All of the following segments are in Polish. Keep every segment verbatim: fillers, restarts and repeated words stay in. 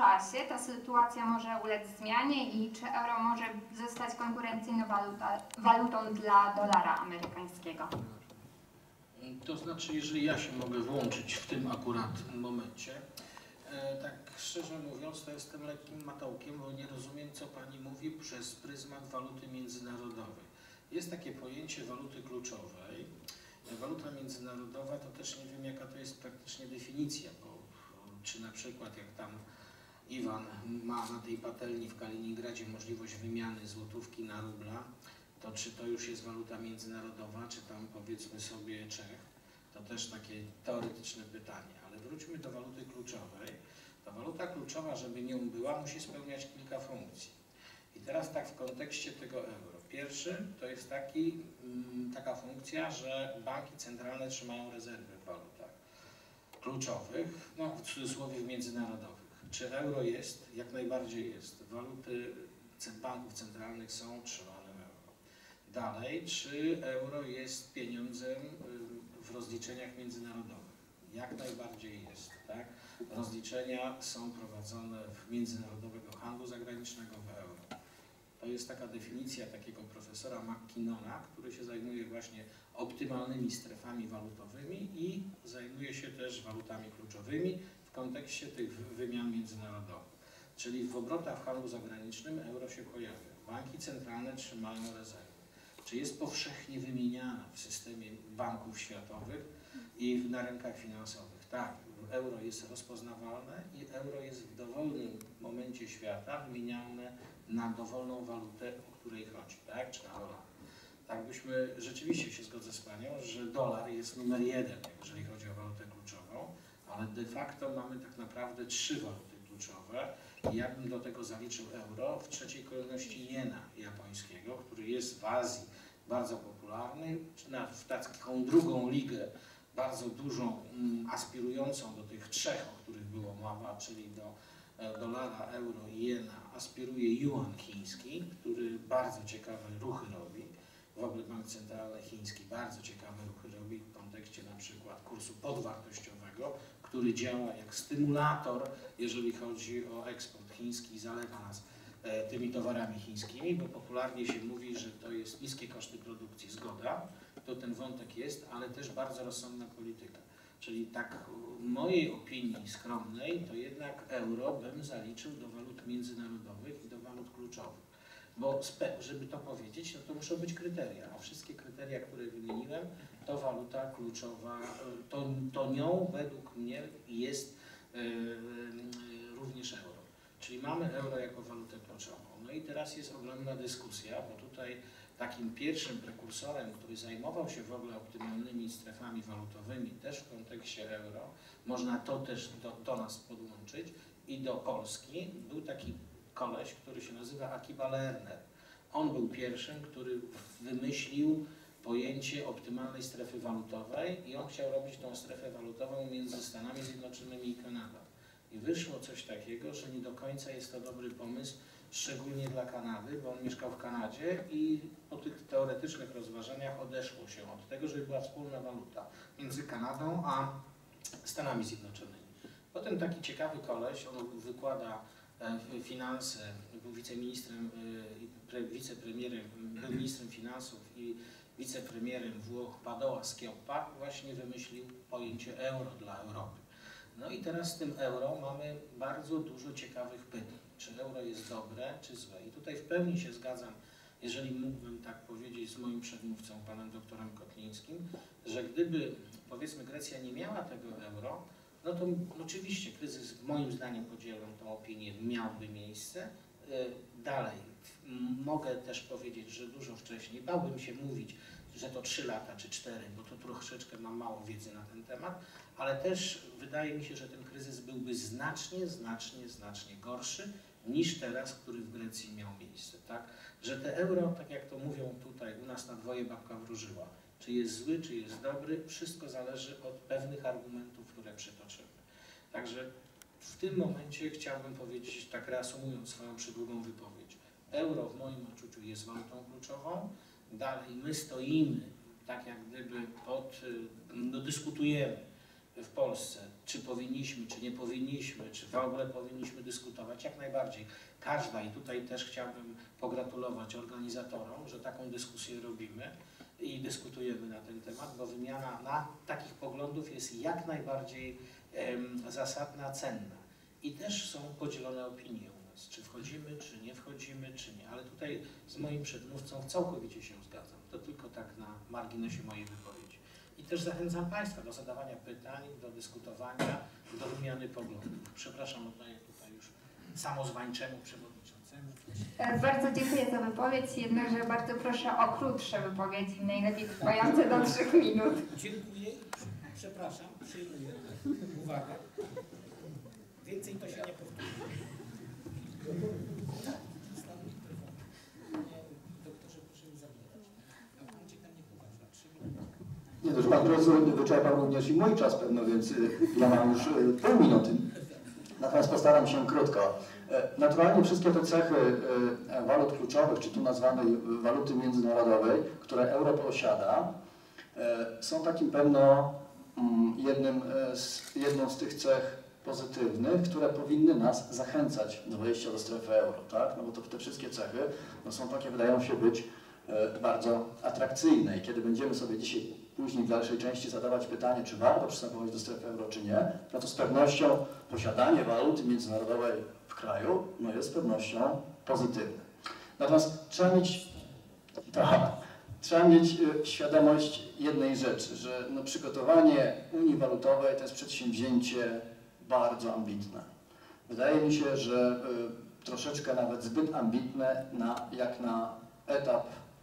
czasie ta sytuacja może ulec zmianie i czy euro może zostać konkurencyjną waluta, walutą dla dolara amerykańskiego? To znaczy, jeżeli ja się mogę włączyć w tym akurat momencie, e, tak szczerze mówiąc, to jestem lekkim matołkiem, bo nie rozumiem, co Pani mówi przez pryzmat waluty międzynarodowej. Jest takie pojęcie waluty kluczowej. Waluta międzynarodowa to też nie wiem, jaka to jest praktycznie definicja, bo czy na przykład jak tam Iwan ma na tej patelni w Kaliningradzie możliwość wymiany złotówki na rubla, to czy to już jest waluta międzynarodowa, czy tam powiedzmy sobie Czech, to też takie teoretyczne pytanie. Ale wróćmy do waluty kluczowej. Ta waluta kluczowa, żeby nią była, musi spełniać kilka funkcji. I teraz tak w kontekście tego euro. Pierwszy to jest taki, taka funkcja, że banki centralne trzymają rezerwy w walutach kluczowych, no w cudzysłowie międzynarodowych. Czy euro jest? Jak najbardziej jest. Waluty banków centralnych są trzymane w euro. Dalej, czy euro jest pieniądzem w rozliczeniach międzynarodowych? Jak najbardziej jest, tak? Rozliczenia są prowadzone w międzynarodowego handlu zagranicznego w euro. To jest taka definicja takiego profesora McKinnona, który się zajmuje właśnie optymalnymi strefami walutowymi i zajmuje się też walutami kluczowymi w kontekście tych wymian międzynarodowych. Czyli w obrotach w handlu zagranicznym euro się pojawia. Banki centralne trzymają rezerwy. Czy jest powszechnie wymieniana w systemie banków światowych i na rynkach finansowych? Tak, euro jest rozpoznawalne i euro jest w dowolnym momencie świata wymieniane na dowolną walutę, o której chodzi, tak? Czy na dolar. Tak byśmy, rzeczywiście się zgodzę z Panią, że dolar jest numer jeden, jeżeli chodzi o walutę kluczową, ale de facto mamy tak naprawdę trzy waluty kluczowe i ja bym do tego zaliczył euro, w trzeciej kolejności jena japońskiego, który jest w Azji bardzo popularny, w taką drugą ligę, bardzo dużą, aspirującą do tych trzech, o których było mowa, czyli do dolara, euro i jena, aspiruje juan chiński, który bardzo ciekawe ruchy robi. W ogóle Bank Centralny Chiński bardzo ciekawe ruchy robi w kontekście na przykład kursu podwartościowego, który działa jak stymulator, jeżeli chodzi o eksport chiński i zalewa nas e, tymi towarami chińskimi, bo popularnie się mówi, że to jest niskie koszty produkcji, zgoda, to ten wątek jest, ale też bardzo rozsądna polityka. Czyli tak w mojej opinii skromnej, to jednak euro bym zaliczył do walut międzynarodowych i do walut kluczowych. Bo żeby to powiedzieć, no to muszą być kryteria, a wszystkie kryteria, które wymieniłem, to waluta kluczowa, to, to nią według mnie jest yy, yy, również euro. Czyli mamy euro jako walutę kluczową. No i teraz jest ogromna dyskusja, bo tutaj takim pierwszym prekursorem, który zajmował się w ogóle optymalnymi strefami walutowymi, też w kontekście euro, można to też do, do nas podłączyć i do Polski, był taki koleś, który się nazywa Akiba Lerner. On był pierwszym, który wymyślił pojęcie optymalnej strefy walutowej i on chciał robić tą strefę walutową między Stanami Zjednoczonymi i Kanadą. I wyszło coś takiego, że nie do końca jest to dobry pomysł, szczególnie dla Kanady, bo on mieszkał w Kanadzie i po tych teoretycznych rozważaniach odeszło się od tego, żeby była wspólna waluta między Kanadą a Stanami Zjednoczonymi. Potem taki ciekawy koleś, on wykłada finanse, był wiceministrem, wicepremierem, był ministrem finansów i wicepremierem Włoch Padoa Schioppa właśnie wymyślił pojęcie euro dla Europy. No i teraz z tym euro mamy bardzo dużo ciekawych pytań. Czy euro jest dobre, czy złe? I tutaj w pełni się zgadzam, jeżeli mógłbym tak powiedzieć z moim przedmówcą, panem doktorem Kotlińskim, że gdyby, powiedzmy, Grecja nie miała tego euro, no to oczywiście kryzys, moim zdaniem, podzielam tą opinię, miałby miejsce. Dalej, mogę też powiedzieć, że dużo wcześniej, bałbym się mówić, że to trzy lata czy cztery, bo to troszeczkę mam mało wiedzy na ten temat, ale też wydaje mi się, że ten kryzys byłby znacznie, znacznie, znacznie gorszy niż teraz, który w Grecji miał miejsce, tak? Że te euro, tak jak to mówią tutaj, u nas na dwoje babka wróżyła, czy jest zły, czy jest dobry, wszystko zależy od pewnych argumentów, które przytoczymy. Także w tym momencie chciałbym powiedzieć, tak reasumując swoją przydługą wypowiedź, euro w moim odczuciu jest walutą kluczową, dalej my stoimy, tak jak gdyby pod, no dyskutujemy w Polsce, czy powinniśmy, czy nie powinniśmy, czy w ogóle powinniśmy dyskutować, jak najbardziej. Każda, i tutaj też chciałbym pogratulować organizatorom, że taką dyskusję robimy i dyskutujemy na ten temat, bo wymiana na takich poglądów jest jak najbardziej em, zasadna, cenna. I też są podzielone opinie u nas, czy wchodzimy, czy nie wchodzimy, czy nie. Ale tutaj z moim przedmówcą całkowicie się zgadzam. To tylko tak na marginesie mojej wypowiedzi. I też zachęcam Państwa do zadawania pytań, do dyskutowania, do wymiany poglądów. Przepraszam, oddaję tutaj już samozwańczemu przewodniczącemu. E, Bardzo dziękuję za wypowiedź, jednakże bardzo proszę o krótsze wypowiedzi, najlepiej trwające do trzech minut. Dziękuję. Przepraszam, przyjmuję uwagę. Więcej to się nie powtórzy. Doktorze, proszę mi zabierać. A pan cię tam nie poważa. Trzy minuty. Nie, to, że pan profesor wyczerpał również i mój czas pewno, więc ja mam już pół minuty. Natomiast postaram się krótko. Naturalnie wszystkie te cechy walut kluczowych, czy tu nazwanej waluty międzynarodowej, które euro posiada, są takim pewno jednym z, jedną z tych cech pozytywnych, które powinny nas zachęcać do wejścia do strefy euro, tak? No bo to te wszystkie cechy no są takie, wydają się być bardzo atrakcyjne i kiedy będziemy sobie dzisiaj później w dalszej części zadawać pytanie, czy warto przystępować do strefy euro, czy nie, no to z pewnością posiadanie waluty międzynarodowej w kraju no jest z pewnością pozytywne. Natomiast trzeba mieć, tak, trzeba mieć świadomość jednej rzeczy, że no przygotowanie Unii Walutowej to jest przedsięwzięcie bardzo ambitne. Wydaje mi się, że y, troszeczkę nawet zbyt ambitne na, jak na etap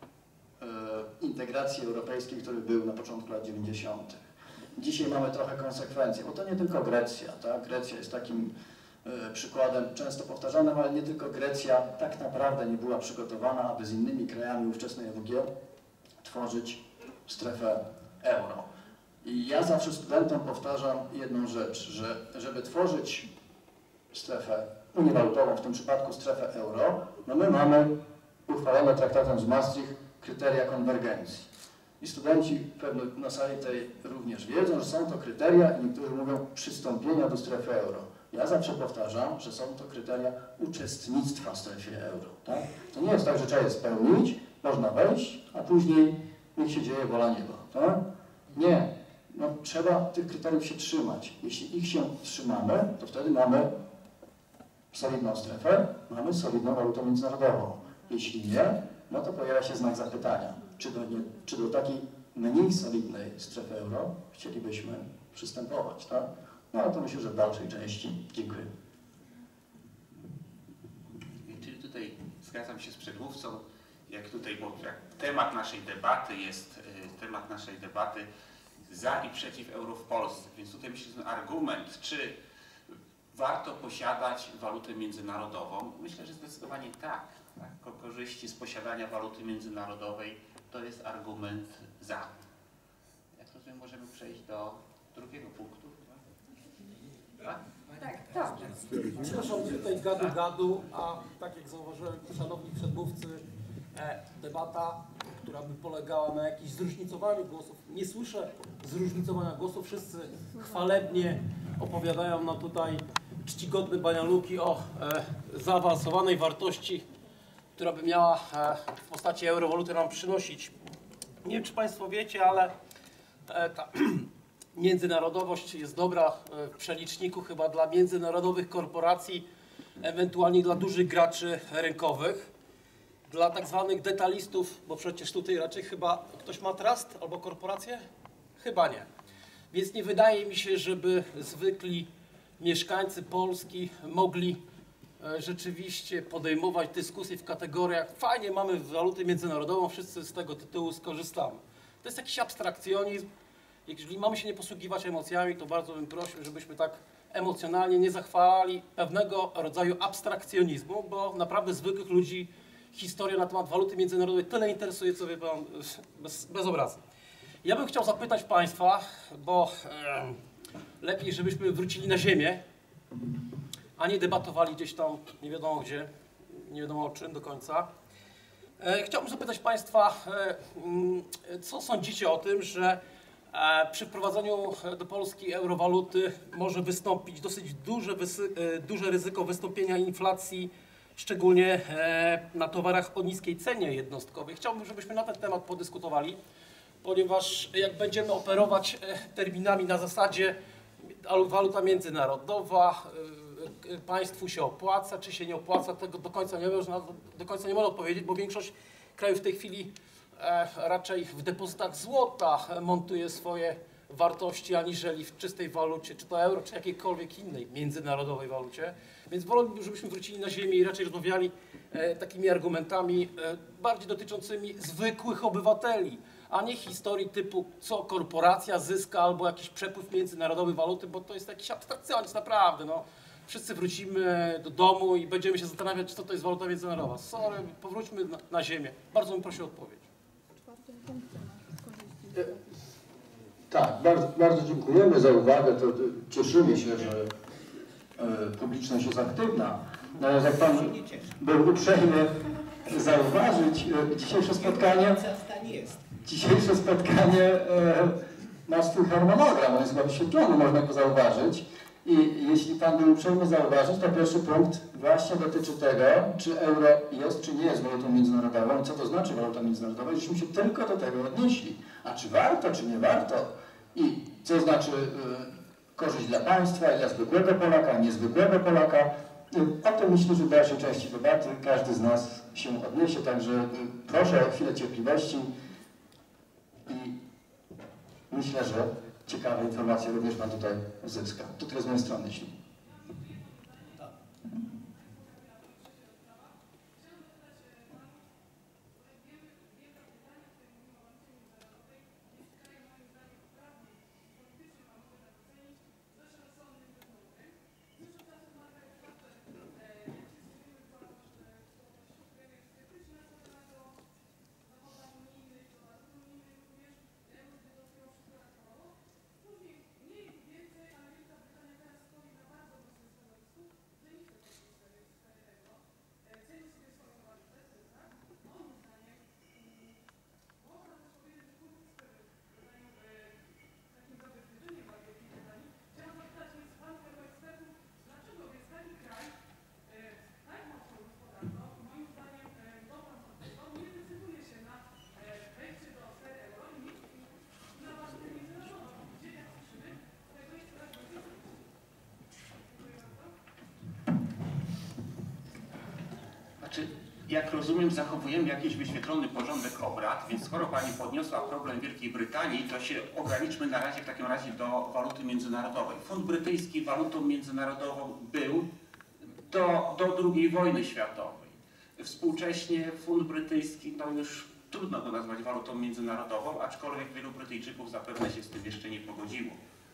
integracji europejskiej, który był na początku lat dziewięćdziesiątych. Dzisiaj mamy trochę konsekwencje, bo to nie tylko Grecja, tak? Grecja jest takim y, przykładem często powtarzanym, ale nie tylko Grecja tak naprawdę nie była przygotowana, aby z innymi krajami ówczesnej E W G tworzyć strefę euro. I ja zawsze studentom powtarzam jedną rzecz, że żeby tworzyć strefę Unię Walutową, w tym przypadku strefę euro, no my mamy uchwalone traktatem z Maastricht kryteria konwergencji. I studenci pewno na sali tej również wiedzą, że są to kryteria, i niektórzy mówią, przystąpienia do strefy euro. Ja zawsze powtarzam, że są to kryteria uczestnictwa w strefie euro. Tak? To nie jest tak, że trzeba je spełnić, można wejść, a później niech się dzieje wola nieba. Tak? Nie. No, trzeba tych kryteriów się trzymać. Jeśli ich się trzymamy, to wtedy mamy solidną strefę, mamy solidną walutę międzynarodową. Jeśli nie, no to pojawia się znak zapytania, czy do, nie, czy do takiej mniej solidnej strefy euro chcielibyśmy przystępować, tak? No ale to myślę, że w dalszej części. Dziękuję. Czyli tutaj zgadzam się z przedmówcą, jak tutaj, bo jak temat naszej debaty jest temat naszej debaty za i przeciw euro w Polsce, więc tutaj myślę, że ten argument, czy warto posiadać walutę międzynarodową, myślę, że zdecydowanie tak. Tak, korzyści z posiadania waluty międzynarodowej to jest argument za. Jak rozumiem, możemy przejść do drugiego punktu. Tak? Tak, tak. Przepraszam, tutaj gadu gadu, a tak jak zauważyłem, szanowni przedmówcy, e, debata, która by polegała na jakimś zróżnicowaniu głosów. Nie słyszę zróżnicowania głosów, wszyscy chwalebnie opowiadają nam tutaj czcigodne banialuki o e, zaawansowanej wartości, która by miała w postaci eurowaluty nam przynosić. Nie wiem, czy Państwo wiecie, ale ta międzynarodowość jest dobra w przeliczniku chyba dla międzynarodowych korporacji, ewentualnie dla dużych graczy rynkowych, dla tak zwanych detalistów, bo przecież tutaj raczej chyba ktoś ma trust albo korporację? Chyba nie. Więc nie wydaje mi się, żeby zwykli mieszkańcy Polski mogli rzeczywiście podejmować dyskusje w kategoriach fajnie, mamy walutę międzynarodową, wszyscy z tego tytułu skorzystamy. To jest jakiś abstrakcjonizm. Jeżeli mamy się nie posługiwać emocjami, to bardzo bym prosił, żebyśmy tak emocjonalnie nie zachwalali pewnego rodzaju abstrakcjonizmu, bo naprawdę zwykłych ludzi historia na temat waluty międzynarodowej tyle interesuje, co wie pan, bez, bez obrazu. Ja bym chciał zapytać Państwa, bo e, lepiej, żebyśmy wrócili na ziemię, a nie debatowali gdzieś tam, nie wiadomo gdzie, nie wiadomo o czym do końca. E, chciałbym zapytać Państwa, e, co sądzicie o tym, że E, Przy wprowadzeniu do Polski eurowaluty może wystąpić dosyć duże, wysy- e, duże ryzyko wystąpienia inflacji, szczególnie e, na towarach o niskiej cenie jednostkowej. Chciałbym, żebyśmy na ten temat podyskutowali, ponieważ jak będziemy operować e, terminami na zasadzie al- waluta międzynarodowa, e, e, państwu się opłaca, czy się nie opłaca, tego do końca nie można, do końca nie można odpowiedzieć, bo większość krajów w tej chwili e, raczej w depozytach złota montuje swoje wartości, aniżeli w czystej walucie, czy to euro, czy jakiejkolwiek innej międzynarodowej walucie. Więc wolałbym, żebyśmy wrócili na ziemię i raczej rozmawiali e, takimi argumentami e, bardziej dotyczącymi zwykłych obywateli, a nie historii typu co korporacja zyska albo jakiś przepływ międzynarodowy waluty, bo to jest jakiś abstrakcjonizm naprawdę. No. Wszyscy wrócimy do domu i będziemy się zastanawiać, co to jest waluta międzynarodowa. Sorry, powróćmy na, na ziemię. Bardzo bym prosił o odpowiedź. Tak, bardzo, bardzo dziękujemy za uwagę. To, to cieszymy się, że e, publiczność jest aktywna. Natomiast jak Pan był uprzejmy zauważyć, e, dzisiejsze spotkanie, dzisiejsze spotkanie e, ma swój harmonogram, on jest chyba wyświetlony, można go zauważyć. I jeśli Pan był uprzejmy zauważyć, to pierwszy punkt właśnie dotyczy tego, czy euro jest, czy nie jest walutą międzynarodową, co to znaczy waluta międzynarodowa, i żeśmy się tylko do tego odnieśli. A czy warto, czy nie warto? I co znaczy y, korzyść dla państwa i dla zwykłego Polaka, niezwykłego Polaka. Y, o tym myślę, że w dalszej części debaty każdy z nas się odniesie, także y, proszę o chwilę cierpliwości i myślę, że ciekawe informacje również Pan tutaj uzyska. To tyle z mojej strony, jeśli. Znaczy, jak rozumiem, zachowujemy jakiś wyświetlony porządek obrad, więc skoro Pani podniosła problem Wielkiej Brytanii, to się ograniczmy na razie w takim razie do waluty międzynarodowej. Fund brytyjski walutą międzynarodową był do, do drugiej wojny światowej. Współcześnie fund brytyjski, no już trudno go nazwać walutą międzynarodową, aczkolwiek wielu Brytyjczyków zapewne się z tym jeszcze nie pogodziło.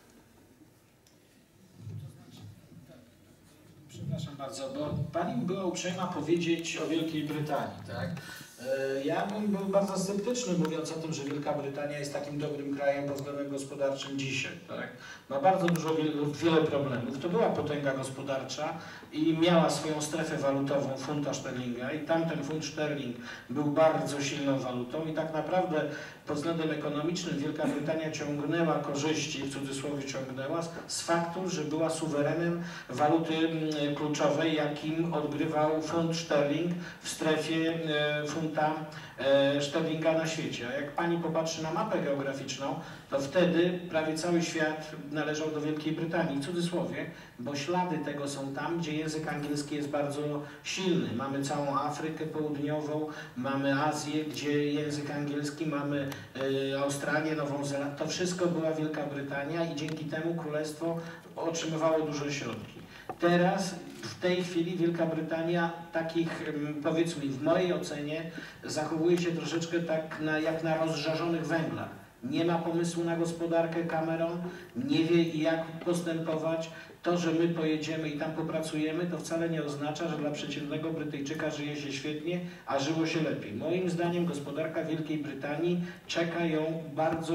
Przepraszam bardzo, bo Pani była uprzejma powiedzieć o Wielkiej Brytanii, tak? Ja bym był bardzo sceptyczny, mówiąc o tym, że Wielka Brytania jest takim dobrym krajem pod względem gospodarczym dzisiaj, tak? Ma bardzo dużo, wiele problemów. To była potęga gospodarcza i miała swoją strefę walutową, funta szterlinga, i tamten funt szterling był bardzo silną walutą i tak naprawdę pod względem ekonomicznym Wielka Brytania ciągnęła korzyści, w cudzysłowie ciągnęła, z faktu, że była suwerenem waluty kluczowej, jakim odgrywał funt szterling w strefie funta szterlinga na świecie. A jak Pani popatrzy na mapę geograficzną, to wtedy prawie cały świat należał do Wielkiej Brytanii, w cudzysłowie, bo ślady tego są tam, gdzie język angielski jest bardzo silny. Mamy całą Afrykę Południową, mamy Azję, gdzie język angielski, mamy y, Australię, Nową Zelandię. To wszystko była Wielka Brytania i dzięki temu królestwo otrzymywało duże środki. Teraz, w tej chwili Wielka Brytania takich, powiedzmy w mojej ocenie, zachowuje się troszeczkę tak na, jak na rozżarzonych węglach. Nie ma pomysłu na gospodarkę Cameron, nie wie jak postępować. To, że my pojedziemy i tam popracujemy, to wcale nie oznacza, że dla przeciętnego Brytyjczyka żyje się świetnie, a żyło się lepiej. Moim zdaniem gospodarka Wielkiej Brytanii czeka ją bardzo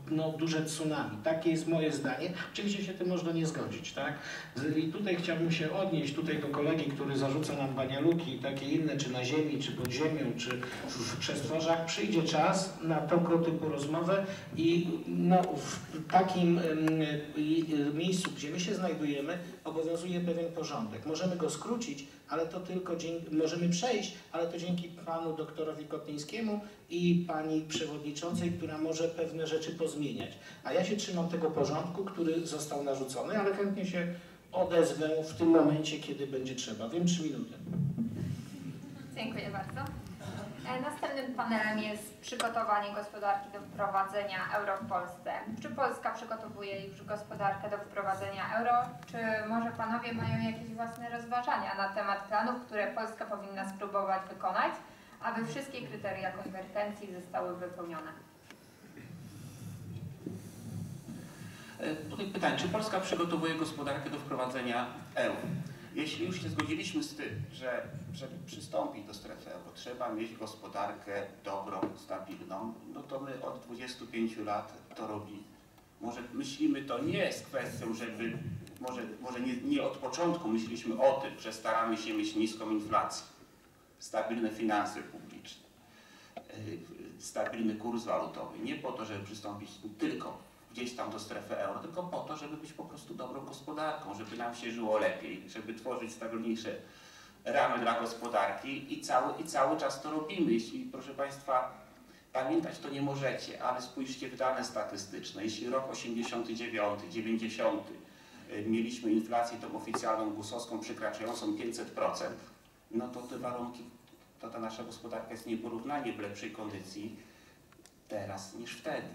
no, duże tsunami. Takie jest moje zdanie. Oczywiście się tym można nie zgodzić, tak? I tutaj chciałbym się odnieść tutaj do kolegi, który zarzuca nam banialuki i takie inne, czy na ziemi, czy pod ziemią, czy w przestworzach. Przyjdzie czas na tego typu rozmowę i no, w takim y, miejscu, gdzie my się znajdujemy, obowiązuje pewien porządek. Możemy go skrócić, ale to tylko dzięki, możemy przejść, ale to dzięki panu doktorowi Kotlińskiemu i pani przewodniczącej, która może pewne rzeczy pozmieniać. A ja się trzymam tego porządku, który został narzucony, ale chętnie się odezwę w tym momencie, kiedy będzie trzeba. Wiem, trzy minuty. Dziękuję bardzo. Następnym panelem jest przygotowanie gospodarki do wprowadzenia euro w Polsce. Czy Polska przygotowuje już gospodarkę do wprowadzenia euro? Czy może panowie mają jakieś własne rozważania na temat planów, które Polska powinna spróbować wykonać, aby wszystkie kryteria konwergencji zostały wypełnione? Tutaj pytanie, czy Polska przygotowuje gospodarkę do wprowadzenia euro? Jeśli już się zgodziliśmy z tym, że żeby przystąpić do strefy euro, trzeba mieć gospodarkę dobrą, stabilną, no to my od dwudziestu pięciu lat to robimy. Może myślimy to nie z kwestią, żeby, może, może nie, nie od początku myśleliśmy o tym, że staramy się mieć niską inflację, stabilne finanse publiczne, stabilny kurs walutowy. Nie po to, żeby przystąpić tylko gdzieś tam do strefy euro, tylko po to, żeby być po prostu dobrą gospodarką, żeby nam się żyło lepiej, żeby tworzyć stabilniejsze ramy dla gospodarki i cały, i cały czas to robimy. Jeśli, proszę Państwa, pamiętać to nie możecie, ale spójrzcie w dane statystyczne. Jeśli rok osiemdziesiąty dziewiąty, dziewięćdziesiąty mieliśmy inflację tą oficjalną gusowską przekraczającą pięćset procent, no to te warunki, to ta nasza gospodarka jest nieporównanie w lepszej kondycji teraz niż wtedy.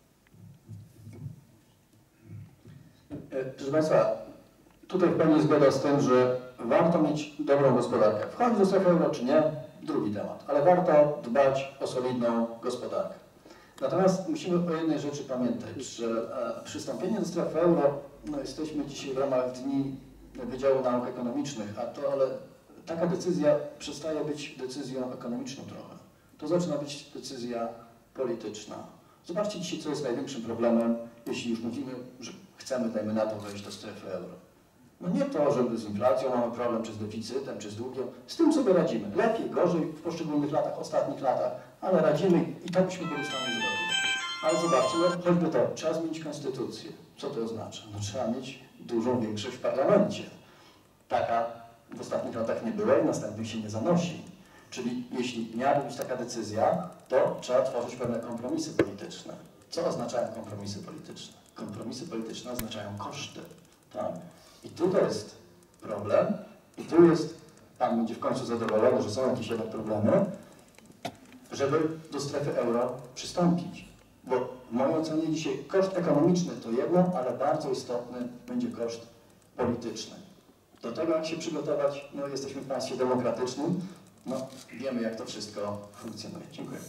Proszę Państwa, tutaj w pełni zgoda z tym, że warto mieć dobrą gospodarkę. Wchodzić do strefy euro czy nie, drugi temat, ale warto dbać o solidną gospodarkę. Natomiast musimy o jednej rzeczy pamiętać, że e, przystąpienie do strefy euro, no jesteśmy dzisiaj w ramach Dni Wydziału Nauk Ekonomicznych, a to, ale taka decyzja przestaje być decyzją ekonomiczną trochę. To zaczyna być decyzja polityczna. Zobaczcie dzisiaj, co jest największym problemem, jeśli już mówimy, że chcemy, dajmy na to, wejść do strefy euro. No nie to, żeby z inflacją mamy problem, czy z deficytem, czy z długiem. Z tym sobie radzimy. Lepiej, gorzej w poszczególnych latach, ostatnich latach, ale radzimy i to byśmy byli w stanie zrobić. Ale zobaczcie, no choćby to, trzeba zmienić konstytucję. Co to oznacza? No trzeba mieć dużą większość w parlamencie. Taka w ostatnich latach nie była i następnych się nie zanosi. Czyli jeśli miałaby być taka decyzja, to trzeba tworzyć pewne kompromisy polityczne. Co oznaczają kompromisy polityczne? Kompromisy polityczne oznaczają koszty. Tak? I tu to jest problem, i tu jest, pan będzie w końcu zadowolony, że są jakieś jednak problemy, żeby do strefy euro przystąpić. Bo w mojej ocenie dzisiaj koszt ekonomiczny to jedno, ale bardzo istotny będzie koszt polityczny. Do tego jak się przygotować, no jesteśmy w państwie demokratycznym, no wiemy jak to wszystko funkcjonuje. Dziękuję.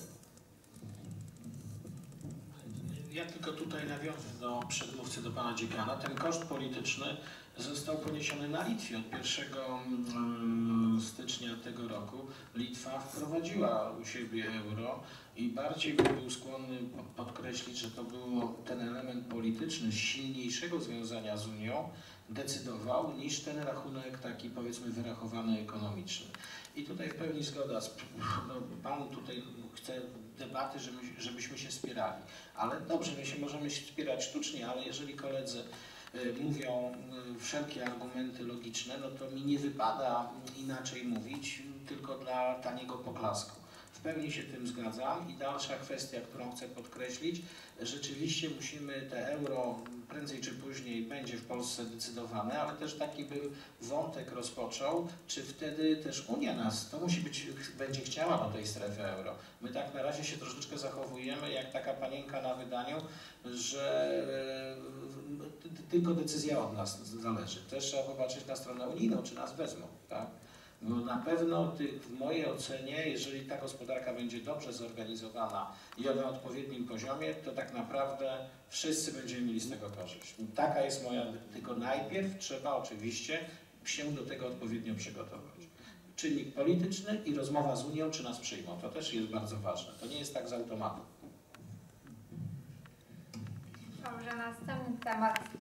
Ja tylko tutaj nawiążę do przedmówcy, do pana dziekana. Ten koszt polityczny został poniesiony na Litwie. Od pierwszego stycznia tego roku Litwa wprowadziła u siebie euro i bardziej bym był skłonny podkreślić, że to był ten element polityczny silniejszego związania z Unią decydował niż ten rachunek taki powiedzmy wyrachowany ekonomiczny. I tutaj w pełni zgoda, z, no, pan tutaj chce debaty, żeby, żebyśmy się wspierali, ale dobrze, my się możemy wspierać sztucznie, ale jeżeli koledzy y, mówią y, wszelkie argumenty logiczne, no to mi nie wypada inaczej mówić, tylko dla taniego poklasku. W pełni się tym zgadzam i dalsza kwestia, którą chcę podkreślić, rzeczywiście musimy te euro prędzej czy później będzie w Polsce decydowane, ale też taki bym wątek rozpoczął, czy wtedy też Unia nas, to musi być, będzie chciała do tej strefy euro. My tak na razie się troszeczkę zachowujemy jak taka panienka na wydaniu, że e, tylko decyzja od nas zależy. Też trzeba popatrzeć na stronę unijną, czy nas wezmą, tak? No na pewno ty, w mojej ocenie, jeżeli ta gospodarka będzie dobrze zorganizowana i na odpowiednim poziomie, to tak naprawdę wszyscy będziemy mieli z tego korzyść. Taka jest moja, tylko najpierw trzeba oczywiście się do tego odpowiednio przygotować. Czynnik polityczny i rozmowa z Unią, czy nas przyjmą. To też jest bardzo ważne. To nie jest tak z automatu. Dobrze, następny temat